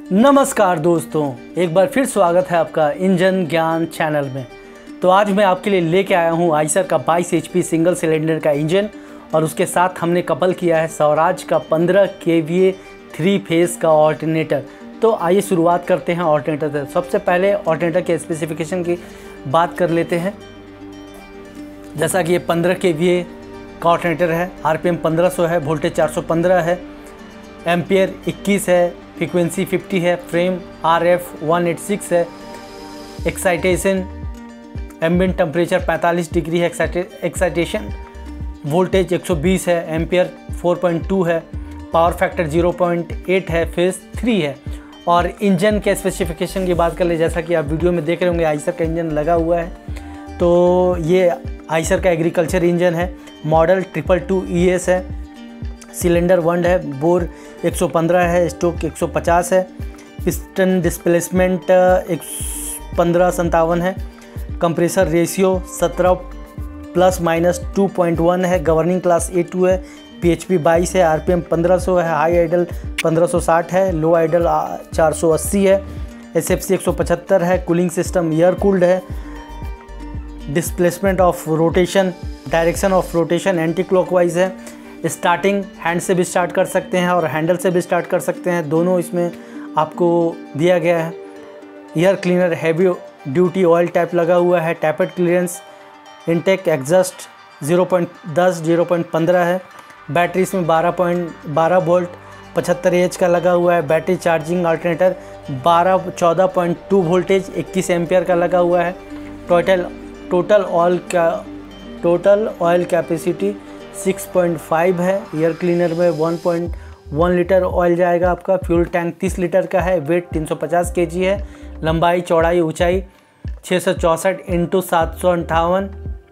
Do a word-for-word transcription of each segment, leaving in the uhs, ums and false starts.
नमस्कार दोस्तों, एक बार फिर स्वागत है आपका इंजन ज्ञान चैनल में। तो आज मैं आपके लिए लेके आया हूँ आइसर का बाईस एच पी सिंगल सिलेंडर का इंजन और उसके साथ हमने कपल किया है स्वराज का पंद्रह K V A three phase का ऑल्टरनेटर। तो आइए शुरुआत करते हैं ऑल्टरनेटर से। सबसे पहले ऑल्टरनेटर के स्पेसिफिकेशन की बात कर लेते हैं। जैसा कि ये पंद्रह के वी ए का ऑल्टरनेटर है, आर पी एम पंद्रह सौ है, वोल्टेज चार सौ पंद्रह है, एम्पियर इक्कीस है, फ्रीक्वेंसी पचास है, फ्रेम आर एफ एक सौ छियासी है, एक्साइटेशन एम्बिएंट टेम्परेचर पैंतालीस डिग्री है, एक्साइटेशन वोल्टेज एक सौ बीस है, एम्पियर चार पॉइंट दो है, पावर फैक्टर ज़ीरो पॉइंट आठ है, फेस थ्री है। और इंजन के स्पेसिफिकेशन की बात कर ले, जैसा कि आप वीडियो में देख रहे होंगे आइसर का इंजन लगा हुआ है। तो ये आइसर का एग्रीकल्चर इंजन है, model triple two E S है, सिलेंडर वन है, बोर एक सौ पंद्रह है, स्ट्रोक एक सौ पचास है, पिस्टन डिस्प्लेसमेंट एक पंद्रह संतावन है, कंप्रेसर रेशियो सत्रह plus minus two point one है, गवर्निंग क्लास ए टू है, पी एच पी बाईस है, आर पी एम पंद्रह सौ है, हाई आइडल पंद्रह सौ साठ है, लो आइडल चार सौ अस्सी है, एस एफ सी एक सौ पचहत्तर है, कूलिंग सिस्टम एयर कूल्ड है, displacement of rotation direction of rotation anti clockwise है, स्टार्टिंग हैंड से भी स्टार्ट कर सकते हैं और हैंडल से भी स्टार्ट कर सकते हैं, दोनों इसमें आपको दिया गया है। Air cleaner heavy duty oil tap लगा हुआ है, tappet clearance intake exhaust zero point ten zero point पंद्रह है, बैटरी इसमें बारह पॉइंट बारह वोल्ट पचहत्तर एच का लगा हुआ है, बैटरी चार्जिंग अल्टरनेटर बारह चौदह पॉइंट दो वोल्टेज इक्कीस एम्पियर का लगा हुआ है। टोटल टोटल ऑयल का टोटल ऑयल कैपेसिटी छह पॉइंट पाँच है, एयर क्लीनर में एक पॉइंट एक लीटर ऑयल जाएगा आपका, फ्यूल टैंक तीस लीटर का है, वेट तीन सौ पचास केजी है, लंबाई चौड़ाई ऊंचाई छः सौ चौंसठ इंटू सात सौ अंठावन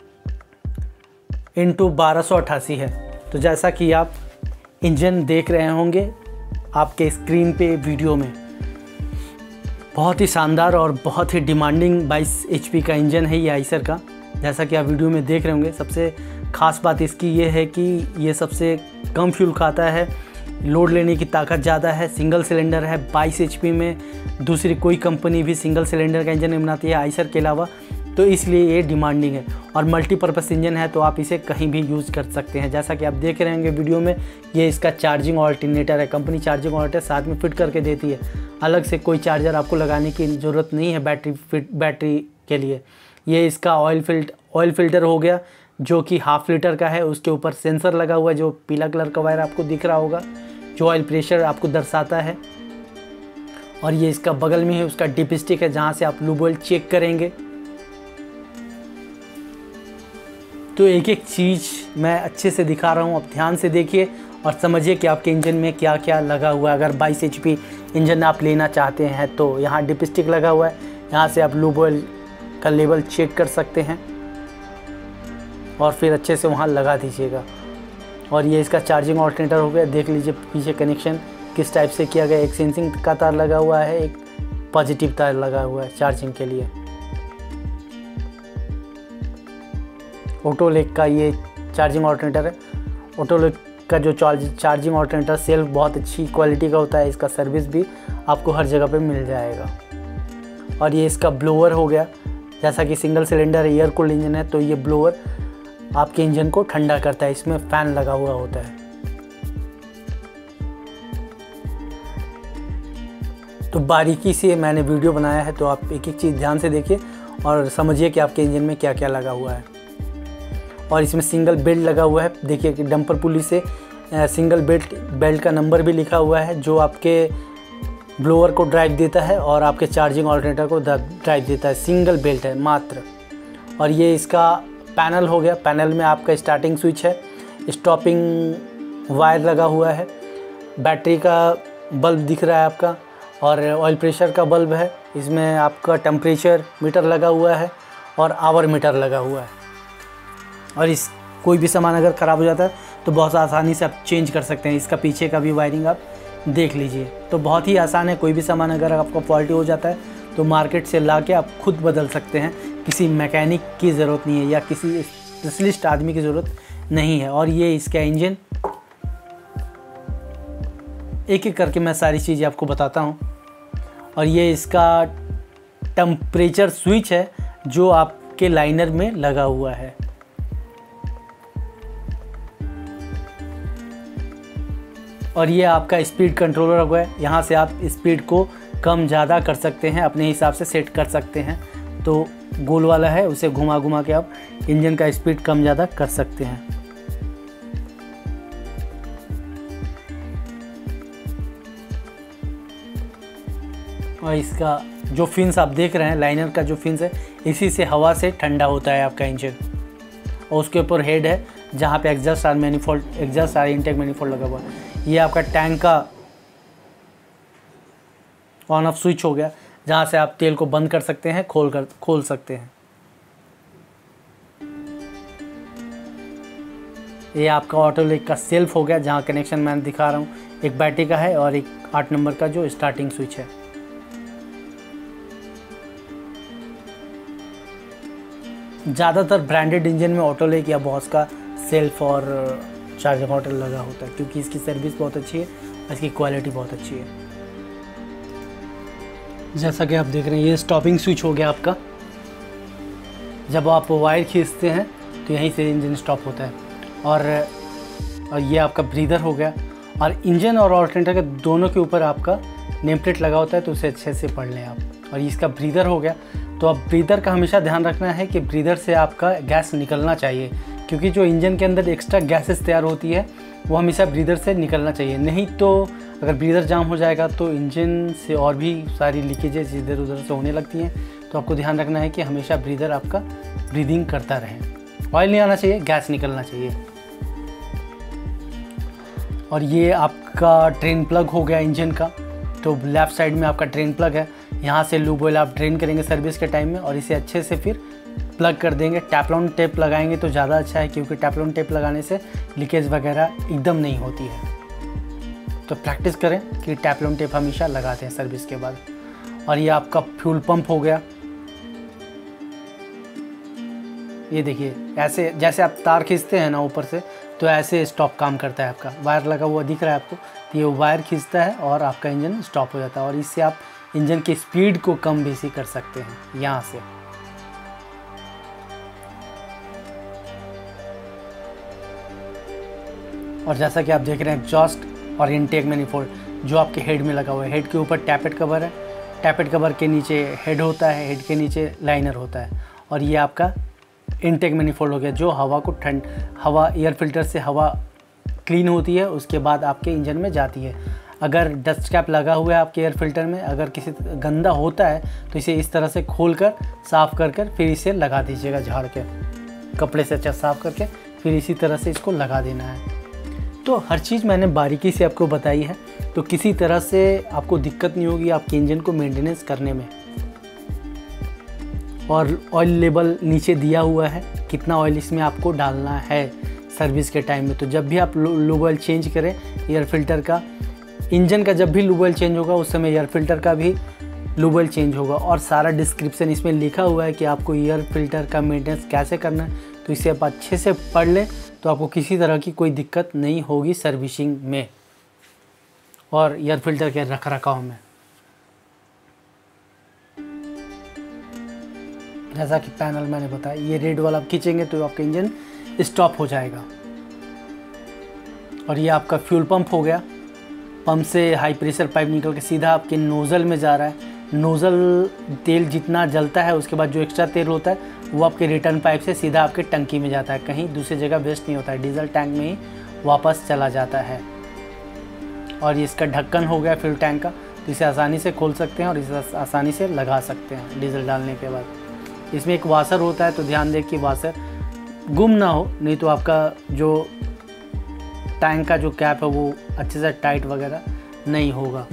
इंटू बारह सौ अट्ठासी है। तो जैसा कि आप इंजन देख रहे होंगे आपके स्क्रीन पे वीडियो में, बहुत ही शानदार और बहुत ही डिमांडिंग बाईस एच पी का इंजन है ये आइसर का। जैसा कि आप वीडियो में देख रहे होंगे, सबसे ख़ास बात इसकी ये है कि ये सबसे कम फ्यूल खाता है, लोड लेने की ताकत ज़्यादा है, सिंगल सिलेंडर है बाईस एच पी में। दूसरी कोई कंपनी भी सिंगल सिलेंडर का इंजन नहीं बनाती है आइसर के अलावा, तो इसलिए ये डिमांडिंग है और मल्टीपर्पज़ इंजन है, तो आप इसे कहीं भी यूज़ कर सकते हैं। जैसा कि आप देख रहे होंगे वीडियो में, ये इसका चार्जिंग ऑल्टरनेटर है, कंपनी चार्जिंग ऑल्टरनेटर साथ में फिट करके देती है, अलग से कोई चार्जर आपको लगाने की ज़रूरत नहीं है बैटरी फिट बैटरी के लिए। ये इसका ऑयल फिल्ट ऑयल फिल्टर हो गया जो कि हाफ लीटर का है, उसके ऊपर सेंसर लगा हुआ है जो पीला कलर का वायर आपको दिख रहा होगा, जो ऑयल प्रेशर आपको दर्शाता है। और ये इसका बगल में है उसका डिप स्टिक है, जहाँ से आप लूब ऑयल चेक करेंगे। तो एक एक चीज़ मैं अच्छे से दिखा रहा हूँ, आप ध्यान से देखिए और समझिए कि आपके इंजन में क्या क्या लगा हुआ है। अगर बाईस एच पी इंजन आप लेना चाहते हैं तो यहाँ डिप स्टिक लगा हुआ है, यहाँ से आप लूब ऑयल का लेवल चेक कर सकते हैं और फिर अच्छे से वहाँ लगा दीजिएगा। और ये इसका चार्जिंग ऑल्टरनेटर हो गया, देख लीजिए पीछे कनेक्शन किस टाइप से किया गया, एक सेंसिंग का तार लगा हुआ है, एक पॉजिटिव तार लगा हुआ है चार्जिंग के लिए। ऑटोलेक का ये चार्जिंग ऑल्टरनेटर है, ऑटोलेक का जो चार्ज चार्जिंग ऑल्टरनेटर सेल्फ बहुत अच्छी क्वालिटी का होता है, इसका सर्विस भी आपको हर जगह पे मिल जाएगा। और ये इसका ब्लोअर हो गया, जैसा कि single cylinder air cooled engine है तो ये ब्लोअर आपके इंजन को ठंडा करता है, इसमें फ़ैन लगा हुआ होता है। तो बारीकी से मैंने वीडियो बनाया है, तो आप एक एक चीज़ ध्यान से देखिए और समझिए कि आपके इंजन में क्या क्या लगा हुआ है। और इसमें सिंगल बेल्ट लगा हुआ है, देखिए कि डंपर पुली से सिंगल बेल्ट बेल्ट का नंबर भी लिखा हुआ है, जो आपके ब्लोअर को ड्राइव देता है और आपके चार्जिंग ऑल्टरनेटर को ड्राइव देता है। सिंगल बेल्ट है मात्र। और ये इसका पैनल हो गया, पैनल में आपका स्टार्टिंग स्विच है, स्टॉपिंग वायर लगा हुआ है, बैटरी का बल्ब दिख रहा है आपका और ऑयल प्रेशर का बल्ब है, इसमें आपका टेम्परेचर मीटर लगा हुआ है और आवर मीटर लगा हुआ है। और इस कोई भी सामान अगर ख़राब हो जाता है तो बहुत आसानी से आप चेंज कर सकते हैं। इसका पीछे का भी वायरिंग आप देख लीजिए, तो बहुत ही आसान है। कोई भी सामान अगर आपका फॉल्टी हो जाता है तो मार्केट से ला के आप खुद बदल सकते हैं, किसी मैकेनिक की ज़रूरत नहीं है या किसी स्पेशलिस्ट आदमी की ज़रूरत नहीं है। और ये इसका इंजन एक एक करके मैं सारी चीज़ें आपको बताता हूँ। और ये इसका टेम्परेचर स्विच है जो आपके लाइनर में लगा हुआ है। और ये आपका स्पीड कंट्रोलर हो गया, यहाँ से आप स्पीड को कम ज़्यादा कर सकते हैं, अपने हिसाब से सेट कर सकते हैं। तो गोल वाला है, उसे घुमा घुमा के आप इंजन का स्पीड कम ज़्यादा कर सकते हैं। और इसका जो फिन्स आप देख रहे हैं, लाइनर का जो फिन्स है, इसी से हवा से ठंडा होता है आपका इंजन। और उसके ऊपर हेड है जहाँ पे exhaust or manifold exhaust or intake manifold लगा हुआ है। ये आपका टैंक का ऑन ऑफ स्विच हो गया, जहाँ से आप तेल को बंद कर सकते हैं, खोल कर खोल सकते हैं। ये आपका ऑटोलिक का सेल्फ हो गया, जहाँ कनेक्शन मैं दिखा रहा हूँ, एक बैटरी का है और एक आठ नंबर का जो स्टार्टिंग स्विच है। ज़्यादातर ब्रांडेड इंजन में ऑटोलिक या बॉस का सेल्फ और चार्जिंग मॉडल लगा होता है, क्योंकि इसकी सर्विस बहुत अच्छी है और इसकी क्वालिटी बहुत अच्छी है। जैसा कि आप देख रहे हैं, ये स्टॉपिंग स्विच हो गया आपका। जब आप वायर खींचते हैं तो यहीं से इंजन स्टॉप होता है। और और ये आपका ब्रीदर हो गया। और इंजन और ऑल्टरनेटर के दोनों के ऊपर आपका नेम प्लेट लगा होता है, तो उसे अच्छे से पढ़ लें आप। और इसका ब्रीदर हो गया। तो अब ब्रीदर का हमेशा ध्यान रखना है कि ब्रीदर से आपका गैस निकलना चाहिए, क्योंकि जो इंजन के अंदर एक्स्ट्रा गैसेस तैयार होती है वो हमेशा ब्रीदर से निकलना चाहिए। नहीं तो अगर ब्रीदर जाम हो जाएगा तो इंजन से और भी सारी लीकेजेस इधर उधर से होने लगती हैं। तो आपको ध्यान रखना है कि हमेशा ब्रीदर आपका ब्रीदिंग करता रहे। ऑयल नहीं आना चाहिए, गैस निकलना चाहिए। और ये आपका ड्रेन प्लग हो गया इंजन का। तो लेफ़्ट साइड में आपका ड्रेन प्लग है, यहाँ से लूब ऑयल आप ड्रेन करेंगे सर्विस के टाइम में और इसे अच्छे से फिर प्लग कर देंगे। टैपलॉन टेप लगाएंगे तो ज़्यादा अच्छा है, क्योंकि टैपलॉन टेप लगाने से लीकेज वगैरह एकदम नहीं होती है। तो प्रैक्टिस करें कि टैपलॉन टेप हमेशा लगाते हैं सर्विस के बाद। और ये आपका फ्यूल पंप हो गया। ये देखिए, ऐसे जैसे आप तार खींचते हैं ना ऊपर से, तो ऐसे स्टॉप काम करता है। आपका वायर लगा हुआ दिख रहा है आपको, तो ये वायर खींचता है और आपका इंजन स्टॉप हो जाता है। और इससे आप इंजन की स्पीड को कम बेसी कर सकते हैं यहाँ से। और जैसा कि आप देख रहे हैं, एग्जॉस्ट और इनटेक मैनिफोल्ड जो आपके हेड में लगा हुआ है। हेड के ऊपर टैपेट कवर है, टैपेट कवर के नीचे हेड होता है, हेड के नीचे लाइनर होता है। और ये आपका इनटेक मैनिफोल्ड हो गया, जो हवा को ठंड हवा एयर फिल्टर से हवा क्लीन होती है, उसके बाद आपके इंजन में जाती है। अगर डस्ट कैप लगा हुआ है आपके एयर फिल्टर में, अगर किसी गंदा होता है तो इसे इस तरह से खोल कर साफ़ कर कर फिर इसे लगा दीजिएगा, झाड़ के कपड़े से अच्छा साफ़ करके फिर इसी तरह से इसको लगा देना है। तो हर चीज़ मैंने बारीकी से आपको बताई है, तो किसी तरह से आपको दिक्कत नहीं होगी आपके इंजन को मेंटेनेंस करने में। और ऑयल लेवल नीचे दिया हुआ है, कितना ऑयल इसमें आपको डालना है सर्विस के टाइम में। तो जब भी आप लूब ऑयल चेंज करें एयर फिल्टर का, इंजन का जब भी लूब ऑयल चेंज होगा उस समय एयर फिल्टर का भी लूब ऑयल चेंज होगा। और सारा डिस्क्रिप्शन इसमें लिखा हुआ है कि आपको एयर फिल्टर का मेंटेनेंस कैसे करना है। तो इसे आप अच्छे से पढ़ लें तो आपको किसी तरह की कोई दिक्कत नहीं होगी सर्विसिंग में और एयर फिल्टर के रख रखाव में। जैसा कि पैनल मैंने बताया, ये रेड वाला आप खींचेंगे तो आपका इंजन स्टॉप हो जाएगा। और ये आपका फ्यूल पंप हो गया। पंप से हाई प्रेशर पाइप निकल के सीधा आपके नोज़ल में जा रहा है। नोज़ल तेल जितना जलता है उसके बाद जो एक्स्ट्रा तेल होता है वो आपके रिटर्न पाइप से सीधा आपके टंकी में जाता है, कहीं दूसरी जगह वेस्ट नहीं होता है, डीजल टैंक में ही वापस चला जाता है। और ये इसका ढक्कन हो गया फ्यूल टैंक का, तो इसे आसानी से खोल सकते हैं और इसे आसानी से लगा सकते हैं डीजल डालने के बाद। इसमें एक वाशर होता है, तो ध्यान दें कि वाशर गुम ना हो, नहीं तो आपका जो टैंक का जो कैप है वो अच्छे से टाइट वगैरह नहीं होगा।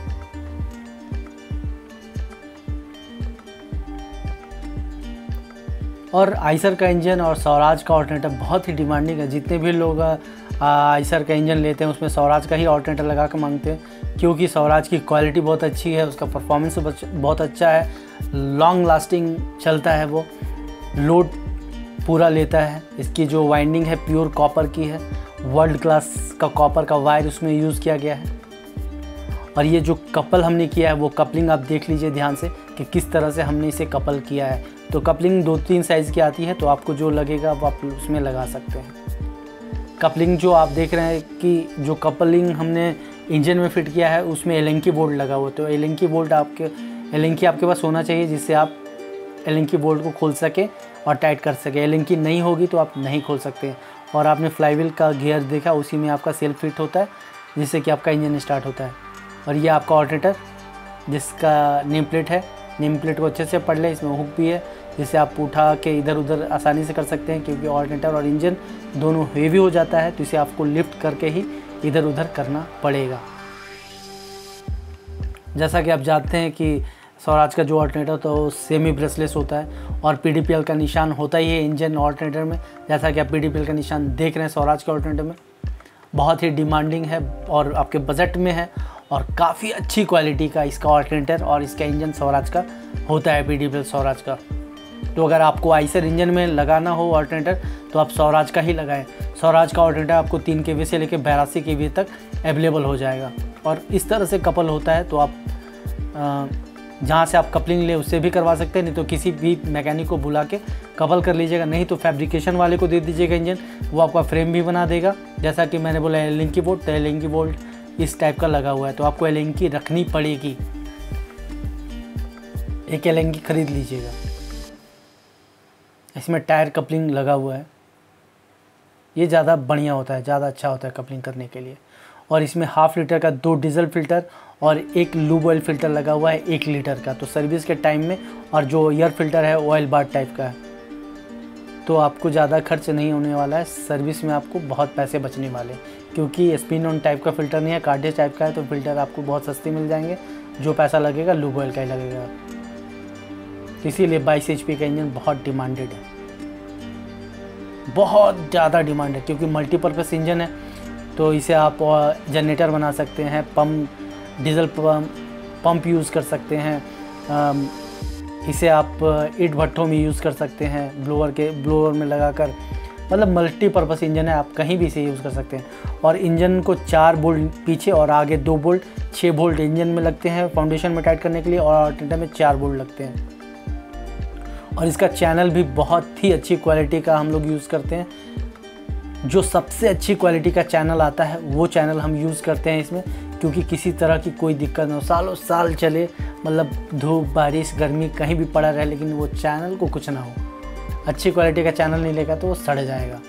और आइसर का इंजन और स्वराज का ऑल्टरनेटर बहुत ही डिमांडिंग है। जितने भी लोग आइसर का इंजन लेते हैं उसमें स्वराज का ही ऑल्टरनेटर लगा कर मांगते हैं, क्योंकि स्वराज की क्वालिटी बहुत अच्छी है, उसका परफॉर्मेंस बहुत अच्छा है, लॉन्ग लास्टिंग चलता है, वो लोड पूरा लेता है। इसकी जो वाइंडिंग है प्योर कॉपर की है, वर्ल्ड क्लास का कॉपर का वायर उसमें यूज़ किया गया है। और ये जो कपल हमने किया है वो कपलिंग आप देख लीजिए ध्यान से कि किस तरह से हमने इसे कपल किया है। तो कपलिंग दो तीन साइज़ की आती है, तो आपको जो लगेगा वो आप उसमें लगा सकते हैं। कपलिंग जो आप देख रहे हैं कि जो कपलिंग हमने इंजन में फिट किया है उसमें एलेंकी बोल्ट लगा हुआ है। तो एलेंकी बोल्ट आपके एलेंकी आपके पास होना चाहिए जिससे आप एलेंकी बोल्ट को खोल सके और टाइट कर सके। एलेंकी नहीं होगी तो आप नहीं खोल सकते। और आपने फ्लाईव्हील का गियर देखा, उसी में आपका सेल्फ फिट होता है जिससे कि आपका इंजन स्टार्ट होता है। और ये आपका ऑल्टरनेटर जिसका नेम प्लेट है, नेम प्लेट को अच्छे से पढ़ लें, इसमें हुक भी है जिसे आप उठा के इधर उधर आसानी से कर सकते हैं, क्योंकि ऑल्टरनेटर और इंजन दोनों हेवी हो जाता है तो इसे आपको लिफ्ट करके ही इधर उधर करना पड़ेगा। जैसा कि आप जानते हैं कि स्वराज का जो ऑल्टरनेटर तो सेमी ब्रेसलेस होता है और पीडीपीएल का निशान होता ही है इंजन ऑल्टरनेटर में। जैसा कि आप पीडीपीएल का निशान देख रहे हैं स्वराज के ऑल्टरनेटर में, बहुत ही डिमांडिंग है और आपके बजट में है और काफ़ी अच्छी क्वालिटी का इसका ऑल्टरनेटर और इसका इंजन स्वराज का होता है, पीडीपीएल स्वराज का। तो अगर आपको आइसर इंजन में लगाना हो ऑल्टरनेटर तो आप स्वराज का ही लगाएं। स्वराज का ऑल्टरनेटर आपको तीन के वी से लेकर बयासी के वी तक अवेलेबल हो जाएगा और इस तरह से कपल होता है। तो आप जहाँ से आप कपलिंग ले उससे भी करवा सकते हैं, नहीं तो किसी भी मैकेनिक को बुला के कपल कर लीजिएगा, नहीं तो फैब्रिकेशन वाले को दे दीजिएगा इंजन, वो आपका फ्रेम भी बना देगा। जैसा कि मैंने बोला एलेंकी बोल्ट, तो एलेंकी बोल्ट इस टाइप का लगा हुआ है तो आपको एलेंकी रखनी पड़ेगी, एक एलेंकी खरीद लीजिएगा। इसमें टायर कपलिंग लगा हुआ है, ये ज़्यादा बढ़िया होता है, ज़्यादा अच्छा होता है कपलिंग करने के लिए। और इसमें हाफ लीटर का दो डीजल फिल्टर और एक लूब ऑयल फ़िल्टर लगा हुआ है एक लीटर का, तो सर्विस के टाइम में। और जो एयर फिल्टर है ऑयल बार टाइप का है, तो आपको ज़्यादा खर्च नहीं होने वाला है, सर्विस में आपको बहुत पैसे बचने वाले हैं, क्योंकि स्पिन ऑन टाइप का फ़िल्टर नहीं है, कार्डियस टाइप का है। तो फ़िल्टर आपको बहुत सस्ते मिल जाएंगे, जो पैसा लगेगा लूब ऑयल का ही लगेगा। इसीलिए बाईस एच पी का इंजन बहुत डिमांडेड है, बहुत ज़्यादा डिमांड है, क्योंकि मल्टीपर्पज़ इंजन है। तो इसे आप जनरेटर बना सकते हैं, पम्प डीजल पंप यूज़ कर सकते हैं, इसे आप ईंट भट्ठों में यूज़ कर सकते हैं, ब्लोअर के ब्लोअर में लगाकर, मतलब मल्टीपर्पज़ इंजन है, आप कहीं भी इसे यूज़ कर सकते हैं। और इंजन को चार बोल्ट पीछे और आगे दो बोल्ट, छः बोल्ट इंजन में लगते हैं फाउंडेशन में टाइट करने के लिए, और ऑल्टरनेटर में चार बोल्ट लगते हैं। और इसका चैनल भी बहुत ही अच्छी क्वालिटी का हम लोग यूज़ करते हैं, जो सबसे अच्छी क्वालिटी का चैनल आता है वो चैनल हम यूज़ करते हैं इसमें, क्योंकि किसी तरह की कोई दिक्कत ना हो, सालों साल चले, मतलब धूप बारिश गर्मी कहीं भी पड़ा रहे, लेकिन वो चैनल को कुछ ना हो। अच्छी क्वालिटी का चैनल नहीं लेगा तो वो सड़ जाएगा।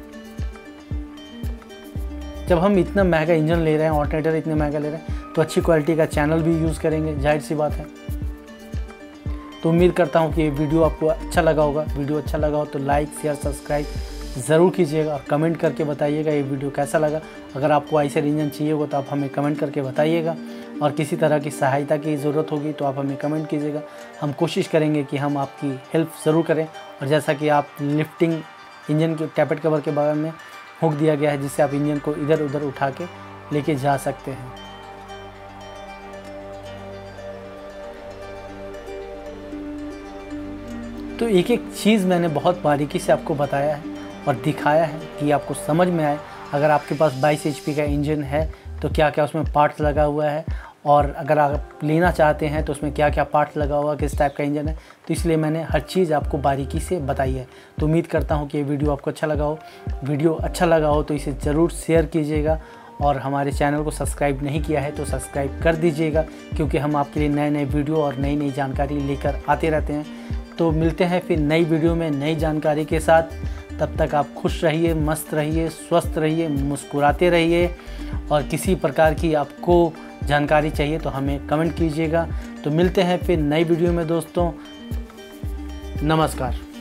जब हम इतना महंगा इंजन ले रहे हैं, ऑल्टरनेटर इतने महंगा ले रहे हैं, तो अच्छी क्वालिटी का चैनल भी यूज़ करेंगे, जाहिर सी बात है। तो उम्मीद करता हूँ कि ये वीडियो आपको अच्छा लगा होगा। वीडियो अच्छा लगा हो तो लाइक शेयर सब्सक्राइब ज़रूर कीजिएगा और कमेंट करके बताइएगा ये वीडियो कैसा लगा। अगर आपको आइसर इंजन चाहिए होगा तो आप हमें कमेंट करके बताइएगा, और किसी तरह की सहायता की ज़रूरत होगी तो आप हमें कमेंट कीजिएगा। हम कोशिश करेंगे कि हम आपकी हेल्प ज़रूर करें। और जैसा कि आप लिफ्टिंग इंजन के टैपेट कवर के बगल में हुक दिया गया है, जिससे आप इंजन को इधर उधर उठा के लेके जा सकते हैं। तो एक एक चीज़ मैंने बहुत बारीकी से आपको बताया है और दिखाया है कि आपको समझ में आए। अगर आपके पास बाईस एच पी का इंजन है तो क्या क्या उसमें पार्ट्स लगा हुआ है, और अगर आप लेना चाहते हैं तो उसमें क्या क्या पार्ट्स लगा हुआ, किस टाइप का इंजन है, तो इसलिए मैंने हर चीज़ आपको बारीकी से बताई है। तो उम्मीद करता हूँ कि ये वीडियो आपको अच्छा लगा हो। वीडियो अच्छा लगा हो तो इसे ज़रूर शेयर कीजिएगा, और हमारे चैनल को सब्सक्राइब नहीं किया है तो सब्सक्राइब कर दीजिएगा, क्योंकि हम आपके लिए नए नए वीडियो और नई नई जानकारी लेकर आते रहते हैं। तो मिलते हैं फिर नई वीडियो में नई जानकारी के साथ। तब तक आप खुश रहिए, मस्त रहिए, स्वस्थ रहिए, मुस्कुराते रहिए, और किसी प्रकार की आपको जानकारी चाहिए तो हमें कमेंट कीजिएगा। तो मिलते हैं फिर नई वीडियो में दोस्तों, नमस्कार।